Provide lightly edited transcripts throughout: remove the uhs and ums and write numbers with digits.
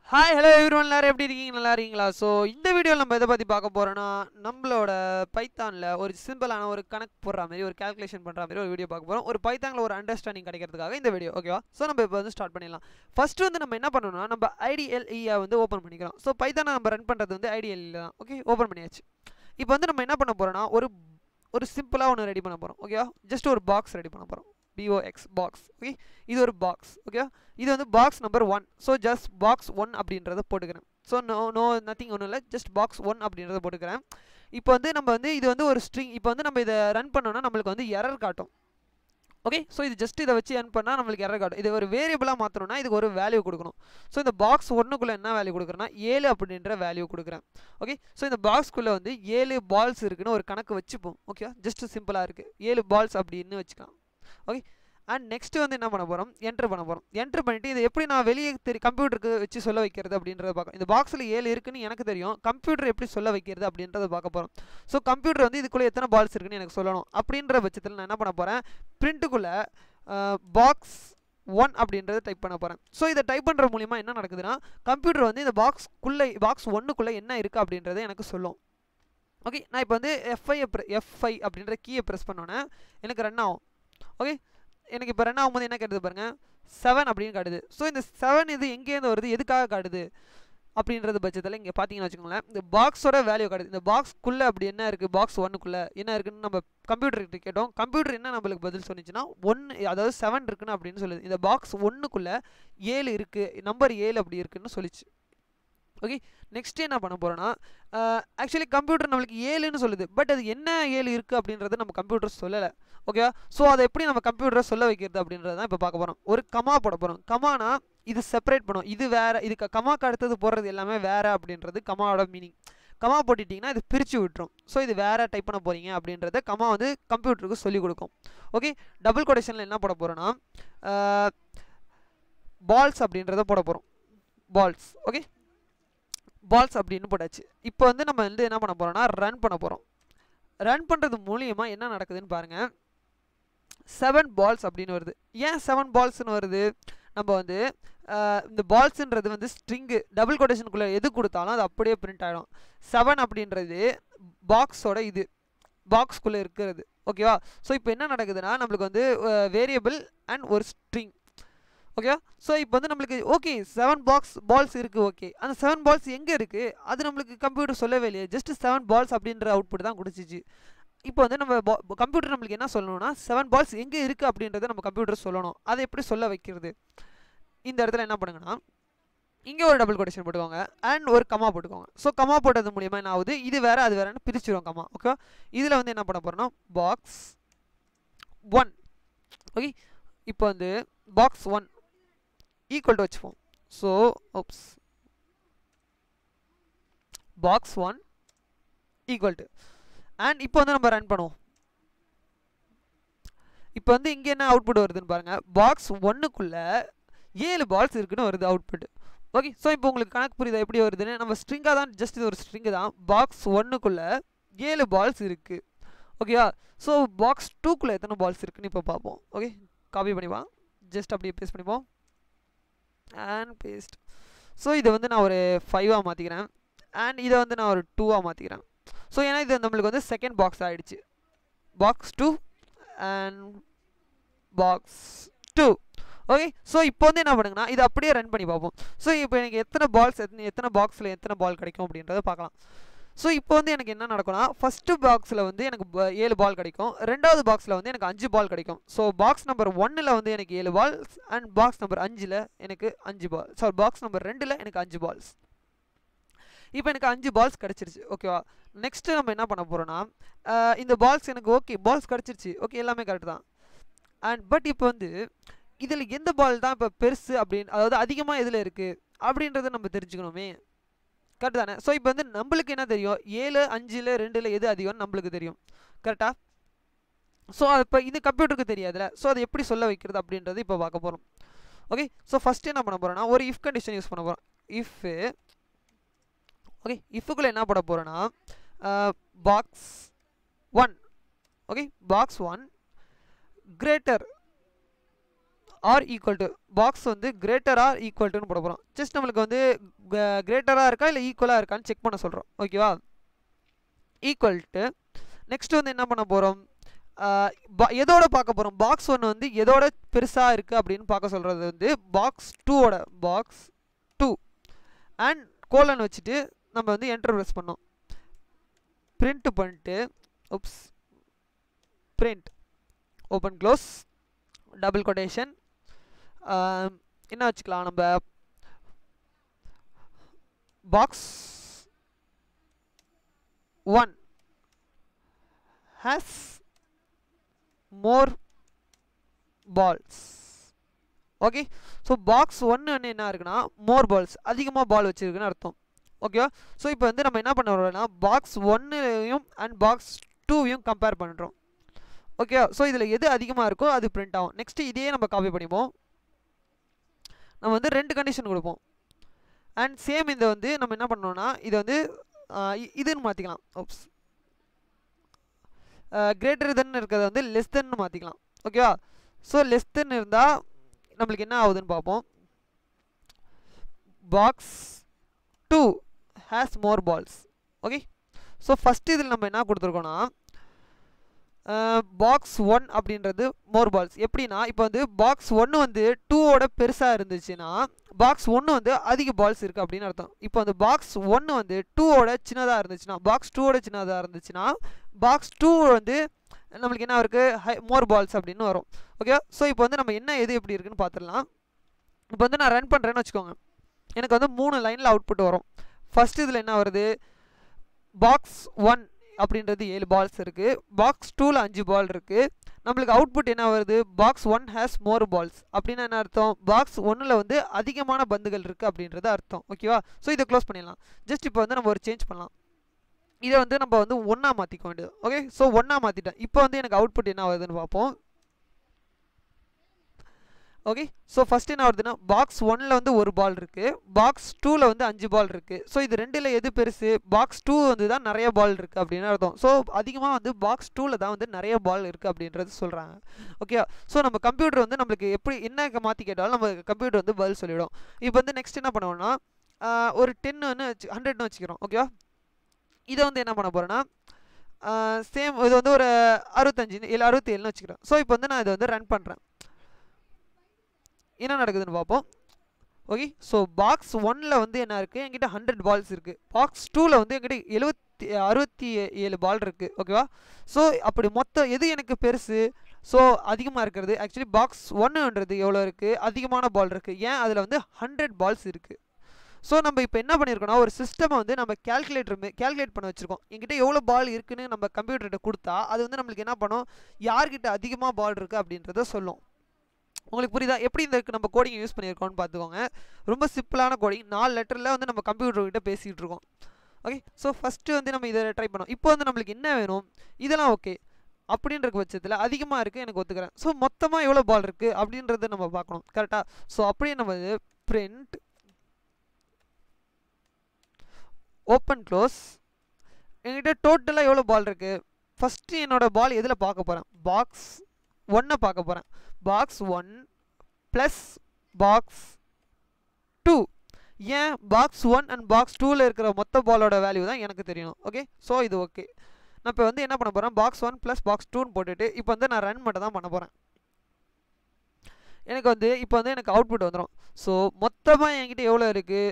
Hi hello everyone எல்லாரும் எப்படி இருக்கீங்க நல்லா இருக்கீங்களா ஸோ இந்த வீடியோவில் நம்ம எதை பற்றி பார்க்க போகிறோன்னா நம்மளோட பைத்தானில் ஒரு சிம்பிளான ஒரு கணக்கு போடுற மாதிரி ஒரு கால்குலேஷன் பண்ணுற மாதிரி ஒரு வீடியோ பார்க்க போகிறோம் ஒரு பைத்தானில் ஒரு அண்டர்ஸ்டாண்டிங் கிடைக்கிறதுக்காக இந்த வீடியோ ஓகேவா ஸோ நம்ம இப்போ வந்து ஸ்டார்ட் பண்ணிடலாம் ஃபர்ஸ்ட் வந்து நம்ம என்ன பண்ணணும்னா நம்ம ஐடிஎல்இயை வந்து ஓப்பன் பண்ணிக்கிறோம் ஸோ பைத்தானை நம்ம ரன் பண்ணுறது வந்து ஐடிஎல்இ தான் ஓகே ஓப்பன் பண்ணியாச்சு இப்போ வந்து நம்ம என்ன பண்ண போகிறோன்னா ஒரு சிம்பிளாக ஒன்று ரெடி பண்ண போகிறோம் ஓகேவா ஜஸ்ட் ஒரு பாக்ஸ் ரெடி பண்ண போகிறோம் box பாக்ஸ் ஓகே இது ஒரு பாக்ஸ் ஓகே இது வந்து box number 1 so just box 1 அப்படின்றத போட்டுக்கிறேன் ஸோ நோ நத்திங் ஒன்றும் இல்லை ஜஸ்ட் பாக்ஸ் 1 அப்படின்றத போட்டுக்கிறேன் இப்போ வந்து நம்ம வந்து இது வந்து ஒரு ஸ்ட்ரிங் இப்போ வந்து நம்ம இதை ரன் பண்ணோன்னா நம்மளுக்கு வந்து எரர் காட்டும் ஓகே ஸோ இது ஜஸ்ட் இதை வச்சு ரன் பண்ணால் நம்மளுக்கு எரர் காட்டும் இது ஒரு வேரியபிளாக மாற்றணும்னா இதுக்கு ஒரு வேல்யூ கொடுக்கணும் ஸோ இந்த பாக்ஸ் 1க்குள்ளே என்ன வேல்யூ கொடுக்குறேன்னா 7 அப்படின்ற வேல்யூ கொடுக்குறேன் ஓகே ஸோ இந்த பாக்ஸ்க்குள்ளே வந்து 7 பால்ஸ் இருக்குன்னு ஒரு கணக்கு வச்சுப்போம் ஓகே ஜஸ்ட் சிம்பிளாக இருக்குது 7 பால்ஸ் அப்படின்னு வச்சுக்கலாம் ஓகே அண்ட் நெக்ஸ்ட் வந்து என்ன பண்ண போகிறோம் என்ட்ரு பண்ண போகிறோம் என்ட்ரு பண்ணிவிட்டு இதை எப்படி நான் வெளியே கம்ப்யூட்டருக்கு வச்சு சொல்ல வைக்கிறது அப்படின்றத பார்க்க இந்த பாக்ஸில் 7 இருக்குன்னு எனக்கு தெரியும் கம்ப்யூட்டர் எப்படி சொல்ல வைக்கிறது அப்படின்றத பார்க்க போகிறோம் ஸோ கம்ப்யூட்டர் வந்து இதுக்குள்ளே எத்தனை பால்ஸ் இருக்குன்னு எனக்கு சொல்லணும் அப்படின்ற பட்சத்தில் நான் என்ன பண்ண போகிறேன் பிரிண்ட்டுக்குள்ளே பாக்ஸ் 1 அப்படின்றத டைப் பண்ண போகிறேன் ஸோ இதை டைப் பண்ணுற மூலிமா என்ன நடக்குதுன்னா கம்ப்யூட்டர் வந்து இந்த பாக்ஸ் 1க்குள்ளே என்ன இருக்குது அப்படின்றத எனக்கு சொல்லும் ஓகே நான் இப்போ வந்து F5 அப்படின்ற கீயை ப்ரெஸ் பண்ணோன்னே எனக்கு ரன் ஆகும் ஓகே எனக்கு இப்போ ரன் ஆகும்போது என்ன காட்டுது பாருங்கள் 7 அப்படின்னு காட்டுது ஸோ இந்த 7 இது எங்கேருந்து வருது எதுக்காக காட்டுது அப்படின்றது பட்சத்தில் இங்கே பார்த்தீங்கன்னு வச்சுக்கோங்களேன் இந்த பாக்ஸோட வேல்யூ காட்டுது இந்த பாக்ஸ்க்குள்ளே அப்படி என்ன இருக்குது பாக்ஸ் 1க்குள்ளே என்ன இருக்குன்னு நம்ம கம்ப்யூட்டர்கிட்ட கேட்டோம் கம்ப்யூட்டர் என்ன நம்மளுக்கு பதில் சொன்னிச்சுன்னா 1 அதாவது 7 இருக்குன்னு அப்படின்னு சொல்லுது இந்த பாக்ஸ் 1க்குள்ளே 7 இருக்குது நம்பர் 7 அப்படி இருக்குன்னு சொல்லிச்சு ஓகே நெக்ஸ்ட் என்ன பண்ண போகிறோன்னா ஆக்சுவலி கம்ப்யூட்டர் நம்மளுக்கு 7ன்னு சொல்லுது பட் அது என்ன 7 இருக்குது அப்படின்றது நம்ம கம்ப்யூட்டர் சொல்லலை ஓகேவா ஸோ அதை எப்படி நம்ம கம்ப்யூட்டரை சொல்ல வைக்கிறது அப்படின்றது தான் இப்போ பார்க்க போகிறோம் ஒரு கமா போட போகிறோம் கமானா இது செப்பரேட் பண்ணும் இது வேறு இது கமாக்கு அடுத்தது போடுறது எல்லாமே வேறு அப்படின்றது கமாவோட மீனிங் கமா போட்டுட்டிங்கன்னா இது பிரித்து விட்டுரும் ஸோ இது வேறு டைப் பண்ண போகிறீங்க அப்படின்றத கமா வந்து கம்ப்யூட்டருக்கு சொல்லிக் கொடுக்கும் ஓகே டபுள் கொட்டேஷனில் என்ன போட போகிறோன்னா பால்ஸ் அப்படின்றத போட போகிறோம் பால்ஸ் ஓகே பால்ஸ் அப்படின்னு போட்டாச்சு இப்போ வந்து நம்ம வந்து என்ன பண்ண போகிறோம்னா ரன் பண்ண போகிறோம் ரன் பண்ணுறது மூலியமாக என்ன நடக்குதுன்னு பாருங்கள் 7 பால்ஸ் அப்படின்னு வருது ஏன் 7 பால்ஸ்னு வருது நம்ம வந்து இந்த பால்ஸுன்றது வந்து ஸ்ட்ரிங்கு டபுள் கொட்டேஷனுக்குள்ளே எது கொடுத்தாலும் அது அப்படியே பிரிண்ட் ஆகிடும் 7 அப்படின்றது பாக்ஸோட இது பாக்ஸ்குள்ளே இருக்கிறது ஓகேவா ஸோ இப்போ என்ன நடக்குதுன்னா நம்மளுக்கு வந்து வேரியபிள் அண்ட் ஒரு ஸ்ட்ரிங் ஓகேவா ஸோ இப்போ வந்து நம்மளுக்கு ஓகே 7 பால்ஸ் இருக்குது ஓகே அந்த 7 பால்ஸ் எங்கே இருக்குது அது நம்மளுக்கு கம்ப்யூட்டர் சொல்லவே இல்லையே ஜஸ்ட் 7 பால்ஸ் அப்படின்ற அவுட்புட் தான் கொடுத்துச்சு இப்போ வந்து நம்ம கம்ப்யூட்டர் நம்மளுக்கு என்ன சொல்லணும்னா 7 பால்ஸ் எங்கே இருக்குது அப்படின்றத நம்ம கம்ப்யூட்டர் சொல்லணும் அதை எப்படி சொல்ல வைக்கிறது இந்த இடத்துல என்ன பண்ணுங்கன்னா இங்கே ஒரு டபுள் கொட்டேஷன் போட்டுக்கோங்க அண்ட் ஒரு கமா போட்டுக்கோங்க ஸோ கமா போட்டது மூலியமாக என்ன ஆகுது இது வேறு அது வேறுன்னு பிரிச்சிடும் கமா ஓகே இதில் வந்து என்ன பண்ண போகிறோம்னா பாக்ஸ் 1 ஓகே இப்போ வந்து பாக்ஸ் 1 ஈக்குவல் டு வச்சுப்போம் so oops box 1 equal to and இப்போ வந்து நம்ம ரன் பண்ணுவோம் இப்போ வந்து இங்கே என்ன அவுட்புட் வருதுன்னு பாருங்கள் பாக்ஸ் 1க்குள்ளே 7 பால்ஸ் இருக்குன்னு வருது அவுட்புட் ஓகே ஸோ இப்போ உங்களுக்கு கணக்கு புரியுதா எப்படி வருதுன்னு நம்ம ஸ்ட்ரிங்காக தான் ஜஸ்ட் இது ஒரு ஸ்ட்ரிங்கு தான் பாக்ஸ் 1க்குள்ளே 7 பால்ஸ் இருக்குது ஓகேவா ஸோ பாக்ஸ் 2க்குள்ளே எத்தனை பால்ஸ் இருக்குன்னு இப்போ பார்ப்போம் ஓகே காப்பி பண்ணிப்போம் ஜஸ்ட் அப்படியே பேஸ்ட் பண்ணிப்போம் அண்ட் பேஸ்ட் ஸோ இதை வந்து நான் ஒரு 5ஆக மாற்றிக்கிறேன் அண்ட் இதை வந்து நான் ஒரு 2ஆக மாற்றிக்கிறேன் ஸோ ஏன்னா இது நம்மளுக்கு வந்து செகண்ட் பாக்ஸ் ஆகிடுச்சு box 2 and box 2 okay so இப்போ வந்து என்ன பண்ணுங்கன்னா இது அப்படியே ரன் பண்ணி பார்ப்போம் ஸோ இப்போ எனக்கு எத்தனை பால்ஸ் எத்தனை பாக்ஸில் எத்தனை பால் கிடைக்கும் அப்படின்றத பார்க்கலாம் ஸோ இப்போ வந்து எனக்கு என்ன நடக்கும்னா ஃபஸ்ட்டு பாக்ஸில் வந்து எனக்கு 7 பால் கிடைக்கும் ரெண்டாவது பாக்ஸில் வந்து எனக்கு 5 பால் கிடைக்கும் ஸோ பாக்ஸ் நம்பர் 1ல் வந்து எனக்கு 7 பால்ஸ் அண்ட் பாக்ஸ் நம்பர் 5ல் எனக்கு 5 பால் சாரி பாக்ஸ் நம்பர் 2ல் எனக்கு 5 பால்ஸ் இப்போ எனக்கு 5 பால்ஸ் கிடச்சிருச்சு ஓகேவா நெக்ஸ்ட்டு நம்ம என்ன பண்ண போகிறோன்னா இந்த பால்ஸ் எனக்கு ஓகே பால்ஸ் கிடச்சிருச்சு ஓகே எல்லாமே கரெக்ட் தான் அண்ட் பட் இப்போ வந்து இதில் எந்த பால் தான் இப்போ பெருசு அப்படின்னு அதாவது அதிகமாக எதில் இருக்குது அப்படின்றத நம்ம தெரிஞ்சுக்கணுமே கரெக்ட் தானே ஸோ இப்போ வந்து நம்மளுக்கு என்ன தெரியும் 7 5ல் 2ல் எது அதிகம்னு நம்மளுக்கு தெரியும் கரெக்டாக ஸோ இப்போ இது கம்ப்யூட்டருக்கு தெரியாதுல்ல ஸோ அதை எப்படி சொல்ல வைக்கிறது அப்படின்றது இப்போ பார்க்க போகிறோம் ஓகே ஸோ ஃபஸ்ட்டு என்ன பண்ண போகிறோன்னா ஒரு இஃப் கண்டிஷன் யூஸ் பண்ண போகிறோம் இஃப்பு ஓகே இஃபுக்குள்ளே என்ன போட போகிறோன்னா box 1 okay box 1 greater or equal to box வந்து கிரேட்டர் ஆர் ஈக்குவல் டுன்னு போட போகிறோம். ஜஸ்ட் நம்மளுக்கு வந்து கிரேட்டராக இருக்கா இல்லை ஈக்குவலாக இருக்கான்னு செக் பண்ண சொல்கிறோம். ஓகேவா? ஈக்குவல் டு நெக்ஸ்ட் வந்து என்ன பண்ண போகிறோம், எதோட பார்க்க போகிறோம், பாக்ஸ் 1 வந்து எதோட பெருசாக இருக்குது அப்படின்னு பார்க்க சொல்கிறது வந்து பாக்ஸ் 2ஓட பாக்ஸ் 2 அண்ட் கோலன் வச்சுட்டு நம்ம வந்து என்டர் ப்ரெஸ் பண்ணோம். பிரிண்ட் பண்ணிட்டு print open close double quotation என்ன வச்சுக்கலாம், நம்ம box 1 has more balls. Okay, so box 1 என்ன இருக்குன்னா மோர் பால்ஸ், அதிகமாக பால் வச்சுருக்குன்னு அர்த்தம். ஓகேவா? ஸோ இப்போ வந்து நம்ம என்ன பண்ண வரோம்னா பாக்ஸ் 1யும் அண்ட் பாக்ஸ் 2யும் கம்பேர் பண்ணுறோம். ஓகே, ஸோ இதில் எது அதிகமாக இருக்கோ அது பிரிண்ட் ஆகும். நெக்ஸ்ட்டு இதையே நம்ம காப்பி பண்ணிப்போம். நம்ம வந்து 2 கண்டிஷன் கொடுப்போம். அண்ட் சேம் இந்த வந்து நம்ம என்ன பண்ணோம்னா இதை வந்து இதுன்னு மாற்றிக்கலாம். கிரேட்டர் தென் இருக்கிறத வந்து லெஸ் தென்னு மாற்றிக்கலாம். ஓகேவா? ஸோ லெஸ் தென் இருந்தால் நம்மளுக்கு என்ன ஆகுதுன்னு பார்ப்போம். Box 2 has more balls. Okay, so first இதில் நம்ம என்ன கொடுத்துருக்கோன்னா பாக்ஸ் 1 அப்படின்றது மோர் பால்ஸ். எப்படின்னா இப்போ வந்து பாக்ஸ் 1 வந்து 2ஓட பெருசாக இருந்துச்சுன்னா பாக்ஸ் 1 வந்து அதிக பால்ஸ் இருக்குது அப்படின்னு அர்த்தம். இப்போ வந்து பாக்ஸ் 1 வந்து 2ஓட சின்னதாக இருந்துச்சுன்னா பாக்ஸ் 2ஓட சின்னதாக இருந்துச்சுன்னா பாக்ஸ் 2 வந்து நம்மளுக்கு என்ன இருக்குது மோர் பால்ஸ் அப்படின்னு வரும். ஓகே, ஸோ இப்போ வந்து நம்ம என்ன எது எப்படி இருக்குன்னு பார்த்துடலாம். இப்போ வந்து நான் ரன் பண்ணுறேன்னு வச்சுக்கோங்க, எனக்கு வந்து 3 லைனில் அவுட்புட் வரும். ஃபஸ்ட் இதில் என்ன வருது, பாக்ஸ் 1 அப்படின்றது 7 பால்ஸ் இருக்குது, பாக்ஸ் 2ல் 5 பால் இருக்குது. நம்மளுக்கு அவுட்புட் என்ன வருது, பாக்ஸ் 1 ஹேஸ் மோர் பால்ஸ். அப்படின்னா என்ன அர்த்தம், பாக்ஸ் 1ல் வந்து அதிகமான பந்துகள் இருக்குது அப்படின்றது அர்த்தம். ஓகேவா? ஸோ இதை க்ளோஸ் பண்ணிடலாம். ஜஸ்ட் இப்போ வந்து நம்ம ஒரு சேஞ்ச் பண்ணலாம். இதை வந்து நம்ம வந்து 1ஆக மாற்றிக்க வேண்டியது. ஓகே, ஸோ 1ஆக மாற்றிட்டேன். இப்போ வந்து எனக்கு அவுட்புட் என்ன வருதுன்னு பார்ப்போம். ஓகே, ஸோ ஃபஸ்ட் என்ன வருதுன்னா பாக்ஸ் 1ல் வந்து 1 பால் இருக்குது, பாக்ஸ் 2ல் வந்து 5 பால் இருக்குது. ஸோ இது ரெண்டில் எது பெருசு, பாக்ஸ் 2 வந்து தான் நிறைய பால் இருக்குது அப்படின்னு அர்த்தம். ஸோ அதிகமாக வந்து பாக்ஸ் 2ல் தான் வந்து நிறைய பால் இருக்குது அப்படின்றது சொல்கிறாங்க. ஓகே, ஸோ நம்ம கம்ப்யூட்டர் வந்து நம்மளுக்கு எப்படி என்ன மாற்றி கேட்டாலும் நம்ம கம்ப்யூட்டர் வந்து பதில் சொல்லிவிடும். இப்போ வந்து நெக்ஸ்ட் என்ன பண்ணுவோம்னா ஒரு 100ன்னு வச்சுக்கிறோம். ஓகேவா? இதை வந்து என்ன பண்ண போகிறேன்னா சேம் இது வந்து ஒரு 67ன்னு வச்சுக்கிறேன். ஸோ இப்போ வந்து நான் இதை வந்து ரன் பண்ணுறேன், என்ன நடக்குதுன்னு பார்ப்போம். ஓகே, ஸோ பாக்ஸ் 1ல் வந்து என்ன இருக்குது, என்கிட்ட 100 பால்ஸ் இருக்குது. பாக்ஸ் 2ல் வந்து என்கிட்ட 67 பால் இருக்குது. ஓகேவா? ஸோ அப்படி மொத்தம் எது எனக்கு பெருசு, ஸோ அதிகமாக இருக்கிறது ஆக்சுவலி பாக்ஸ் 1ன்றது எவ்வளோ இருக்குது, அதிகமான பால் இருக்குது. ஏன், அதில் வந்து 100 பால்ஸ் இருக்குது. ஸோ நம்ம இப்போ என்ன பண்ணியிருக்கோம்னா ஒரு சிஸ்டமை வந்து நம்ம கேல்குலேட் பண்ண வச்சுருக்கோம். என்கிட்ட எவ்வளோ பால் இருக்குன்னு நம்ம கம்ப்யூட்டர்கிட்ட கொடுத்தா அது வந்து நம்மளுக்கு என்ன பண்ணும், யார்கிட்ட அதிகமாக பால் இருக்குது அப்படின்றத சொல்லும். உங்களுக்கு புரியுதா எப்படி இந்த நம்ம கோடிங் யூஸ் பண்ணியிருக்கோம்னு பார்த்துக்கோங்க. ரொம்ப சிம்பிளான கோடிங், 4 லெட்டரில் வந்து நம்ம கம்ப்யூட்டர்கிட்ட பேசிகிட்டு இருக்கோம். ஓகே, ஸோ ஃபஸ்ட்டு வந்து நம்ம இதை ட்ரை பண்ணோம். இப்போ வந்து நம்மளுக்கு என்ன வேணும், இதெல்லாம் ஓகே அப்படின்ற பட்சத்தில் அதிகமாக இருக்குது எனக்கு ஒத்துக்கிறேன். ஸோ மொத்தமாக எவ்வளோ பால் இருக்குது அப்படின்றத நம்ம பார்க்கணும். கரெக்டாக? ஸோ அப்படியே நம்ம பிரிண்ட் ஓப்பன் க்ளோஸ், என்கிட்ட டோட்டலாக எவ்வளோ பால் இருக்குது. ஃபஸ்ட்டு என்னோடய பால் எதில் பார்க்க போகிறேன், பாக்ஸ் 1 பார்க்க போகிறேன். Box 1 plus box 2. ஏன், பாக்ஸ் 1 அண்ட் பாக்ஸ் 2ல் இருக்கிற மொத்த பாலோட வேல்யூ தான் எனக்கு தெரியணும். ஓகே, ஸோ இது ஓகே. நான் இப்போ வந்து என்ன பண்ண போகிறேன், பாக்ஸ் 1 ப்ளஸ் பாக்ஸ் 2ன்னு போட்டுட்டு இப்போ வந்து நான் ரன் மட்டும் தான் பண்ண போகிறேன். எனக்கு வந்து இப்போ வந்து எனக்கு அவுட்புட் வந்துடும். ஸோ மொத்தமாக என்கிட்ட எவ்வளோ இருக்குது,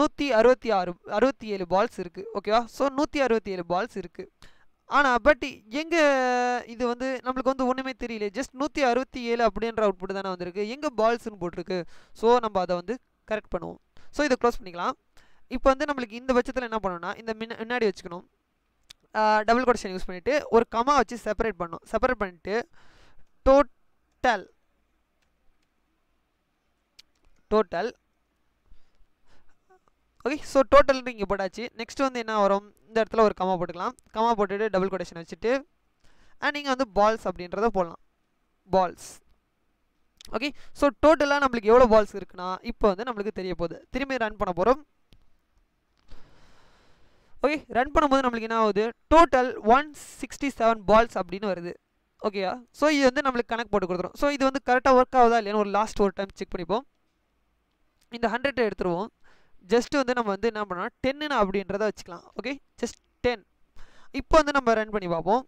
167 பால்ஸ் இருக்குது. ஓகேவா? ஸோ 167 பால்ஸ் இருக்குது. ஆனால் பட் எங்கே இது வந்து நம்மளுக்கு வந்து ஒன்றுமே தெரியல, ஜஸ்ட் 167 அப்படின்ற அவுட்புட் தானே வந்திருக்கு, எங்கே பால்ஸ்ன்னு போட்டிருக்கு. ஸோ நம்ம அதை வந்து கரெக்ட் பண்ணுவோம். ஸோ இதை க்ளோஸ் பண்ணிக்கலாம். இப்போ வந்து நம்மளுக்கு இந்த பட்சத்தில் என்ன பண்ணணும்னா இந்த முன்னாடி வச்சுக்கணும், டபுள் கொட்டேஷன் யூஸ் பண்ணிவிட்டு ஒரு கமா வச்சு செப்பரேட் பண்ணணும். செப்பரேட் பண்ணிவிட்டு டோட்டல் ஓகே, ஸோ டோட்டல் இங்கே போட்டாச்சு. நெக்ஸ்ட் வந்து என்ன வரும், இந்த இடத்துல ஒரு கமா போட்டுக்கலாம். கமா போட்டுட்டு டபுள் கொட்டேஷன் வச்சுட்டு அண்ட் நீங்கள் வந்து பால்ஸ் அப்படின்றத போடலாம், பால்ஸ். ஓகே, ஸோ டோட்டலாக நம்மளுக்கு எவ்வளோ பால்ஸ் இருக்குன்னா இப்போ வந்து நம்மளுக்கு தெரிய போகுது. திரும்பி ரன் பண்ண போகிறோம். ஓகே, ரன் பண்ணும்போது நம்மளுக்கு என்ன ஆகுது, டோட்டல் 167 பால்ஸ் அப்படின்னு வருது. ஓகேயா. ஸோ இது வந்து நம்மளுக்கு கணக்கு போட்டு கொடுத்துரும். ஸோ இது வந்து கரெக்டாக ஒர்க் ஆகுதா இல்லையான்னு ஒரு லாஸ்ட் ஒரு டைம் செக் பண்ணிப்போம். இந்த 100 எடுத்துருவோம். ஜஸ்ட் வந்து நம்ம வந்து என்ன பண்ணோம்னா 10 அப்படின்றத வச்சுக்கலாம். Okay, just 10. இப்போ வந்து நம்ம ரன் பண்ணி பார்ப்போம்.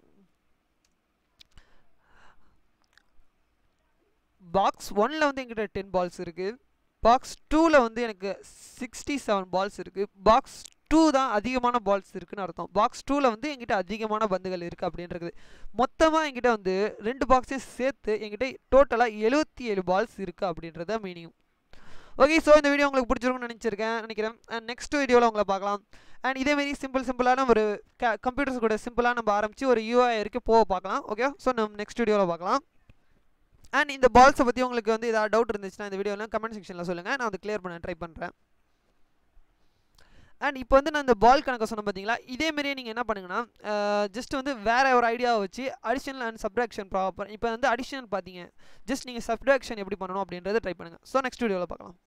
பாக்ஸ் 1ல் வந்து என்கிட்ட 10 பால்ஸ் இருக்குது. பாக்ஸ் 2ல் வந்து எனக்கு 67 பால்ஸ் இருக்குது. பாக்ஸ் 2 தான் அதிகமான பால்ஸ் இருக்குன்னு அர்த்தம். பாக்ஸ் 2ல் வந்து என்கிட்ட அதிகமான பந்துகள் இருக்குது அப்படின்றது. மொத்தமாக என்கிட்ட வந்து 2 பாக்ஸையும் சேர்த்து என்கிட்ட டோட்டலாக 77 பால்ஸ் இருக்குது அப்படின்றத மீனிங். ஓகே, ஸோ இந்த வீடியோ உங்களுக்கு பிடிச்சிருக்குன்னு நினைக்கிறேன். அண்ட் நெக்ஸ்ட் வீடியோவில் உங்களை பார்க்கலாம். அண்ட் இதேமாரி சிம்பிளான ஒரு கம்ப்யூட்டர்ஸ் கூட சிம்பிளாக நம்ம ஆரம்பித்து ஒரு UI வரைக்கும் பார்க்கலாம். ஓகே, ஸோ நம்ம நெக்ஸ்ட் வீடியோவில் பார்க்கலாம். அண்ட் இந்த பால்ஸை பற்றி உங்களுக்கு வந்து ஏதாவது டவுட் இருந்துச்சுன்னா இந்த வீடியோவில் கமெண்ட் செக்ஷனில் சொல்லுங்கள். நான் அதை கிளியர் பண்ண ட்ரை பண்ணுறேன். அண்ட் இப்போ வந்து நான் இந்த பால் கணக்கை சொன்னேன் பார்த்தீங்களா, இதேமாரியே நீங்கள் என்ன பண்ணுங்கன்னா ஜஸ்ட் வந்து வேறு ஒரு ஐடியாவை வச்சு அடிஷனல் அண்ட் சப்ட்ராக்ஷன் ப்ராப்பர். இப்போ வந்து அடிஷனல் பார்த்தீங்க, ஜஸ்ட் நீங்கள் சப்ட்ராக்ஷன் எப்படி பண்ணணும் அப்படின்றத ட்ரை பண்ணுங்கள். ஸோ நெக்ஸ்ட் வீடியோவில் பார்க்கலாம்.